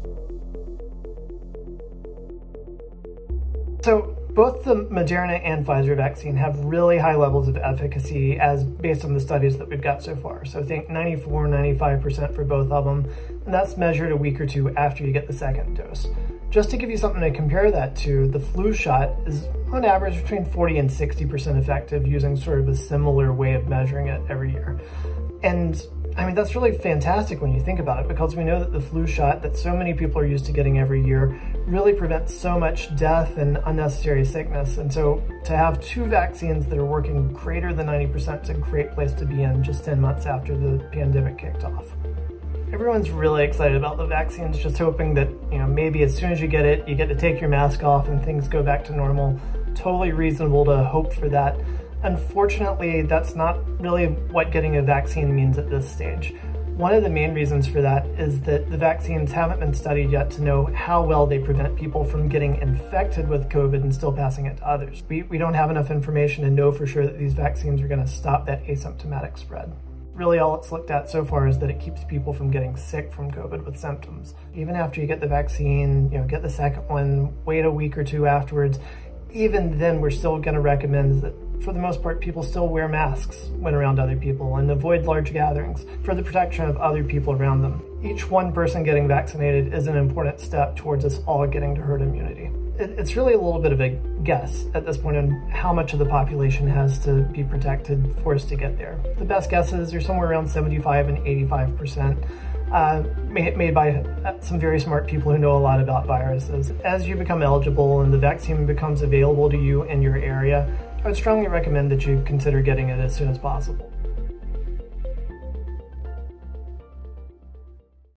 So both the Moderna and Pfizer vaccine have really high levels of efficacy as based on the studies that we've got so far. So I think 94, 95% for both of them, and that's measured a week or two after you get the second dose. Just to give you something to compare that to, the flu shot is on average between 40 and 60% effective using sort of a similar way of measuring it every year. And I mean, that's really fantastic when you think about it, because we know that the flu shot that so many people are used to getting every year really prevents so much death and unnecessary sickness. And so to have two vaccines that are working greater than 90% is a great place to be in just 10 months after the pandemic kicked off. Everyone's really excited about the vaccines, just hoping that, maybe as soon as you get it, you get to take your mask off and things go back to normal. Totally reasonable to hope for that. Unfortunately, that's not really what getting a vaccine means at this stage. One of the main reasons for that is that the vaccines haven't been studied yet to know how well they prevent people from getting infected with COVID and still passing it to others. We don't have enough information to know for sure that these vaccines are going to stop that asymptomatic spread. Really all it's looked at so far is that it keeps people from getting sick from COVID with symptoms. Even after you get the vaccine, get the second one, wait a week or two afterwards, even then we're still going to recommend that for the most part people still wear masks when around other people and avoid large gatherings for the protection of other people around them. Each one person getting vaccinated is an important step towards us all getting to herd immunity. It's really a little bit of a guess at this point on how much of the population has to be protected for us to get there. The best guesses are somewhere around 75 and 85%. Made by some very smart people who know a lot about viruses. As you become eligible and the vaccine becomes available to you in your area, I would strongly recommend that you consider getting it as soon as possible.